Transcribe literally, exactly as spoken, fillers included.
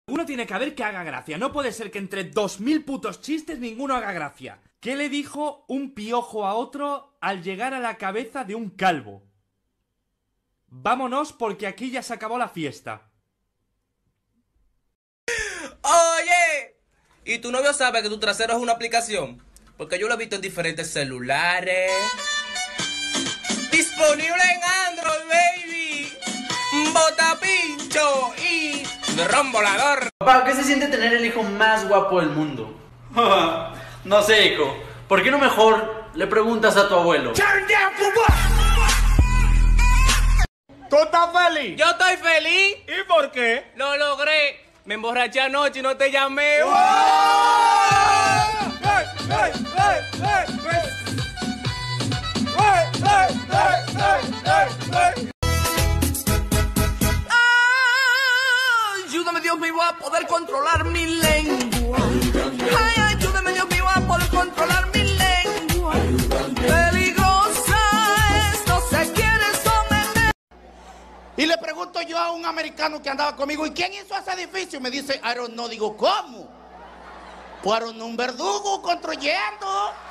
Uno tiene que haber que haga gracia. No puede ser que entre dos mil putos chistes ninguno haga gracia. ¿Qué le dijo un piojo a otro al llegar a la cabeza de un calvo? Vámonos porque aquí ya se acabó la fiesta. Oye, ¿y tu novio sabe que tu trasero es una aplicación? Porque yo lo he visto en diferentes celulares. Disponible en Android, baby. Botapincho y dron volador. Papá, ¿qué se siente tener el hijo más guapo del mundo? No sé, hijo. ¿Por qué no mejor le preguntas a tu abuelo? ¿Tú estás feliz? Yo estoy feliz. ¿Y por qué? Lo logré. Me emborraché anoche y no te llamé. ¡Oh! ¡Hey, hey, hey, hey, hey! ¡Hey, hey, hey, hey, hey, hey! Ayúdame, Dios mío, a poder controlar mi lengua. Ay, ayúdame, Dios mío, a poder controlar mi lengua. Peligrosa es, no se quiere someter. Y le pregunto yo a un americano que andaba conmigo, ¿y quién hizo ese edificio? Y me dice, I don't know. Digo, ¿cómo? Fueron un verdugo construyendo.